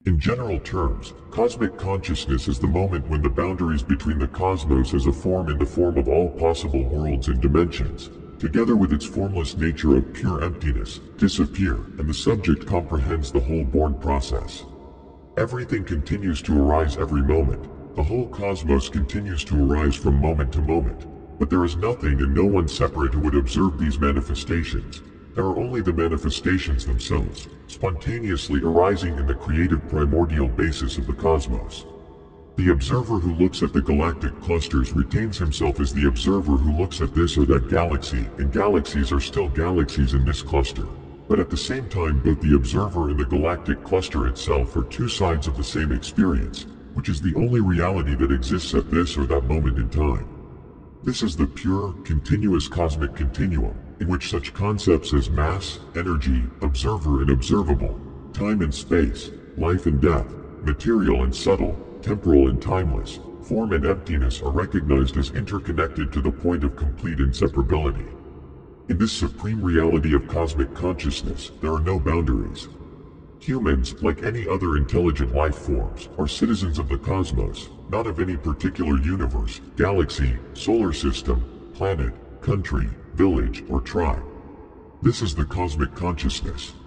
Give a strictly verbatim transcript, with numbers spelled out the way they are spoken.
In general terms, cosmic consciousness is the moment when the boundaries between the cosmos as a form and the form of all possible worlds and dimensions, together with its formless nature of pure emptiness, disappear, and the subject comprehends the whole born process. Everything continues to arise every moment. The whole cosmos continues to arise from moment to moment. But there is nothing and no one separate who would observe these manifestations. There are only the manifestations themselves, spontaneously arising in the creative primordial basis of the cosmos. The observer who looks at the galactic clusters retains himself as the observer who looks at this or that galaxy, and galaxies are still galaxies in this cluster. But at the same time, both the observer and the galactic cluster itself are two sides of the same experience, which is the only reality that exists at this or that moment in time. This is the pure, continuous cosmic continuum, in which such concepts as mass, energy, observer and observable, time and space, life and death, material and subtle, temporal and timeless, form and emptiness are recognized as interconnected to the point of complete inseparability. In this supreme reality of cosmic consciousness, there are no boundaries. Humans, like any other intelligent life forms, are citizens of the cosmos, not of any particular universe, galaxy, solar system, planet, country, village, or tribe. This is the cosmic consciousness.